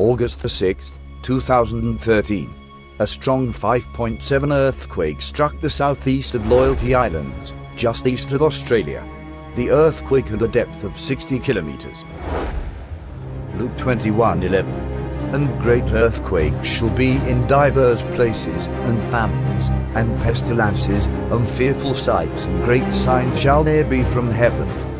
August the 6th, 2013. A strong 5.7 earthquake struck the southeast of Loyalty Islands, just east of Australia. The earthquake had a depth of 60 kilometers. Luke 21:11. And great earthquakes shall be in divers places, and famines, and pestilences, and fearful sights, and great signs shall there be from heaven.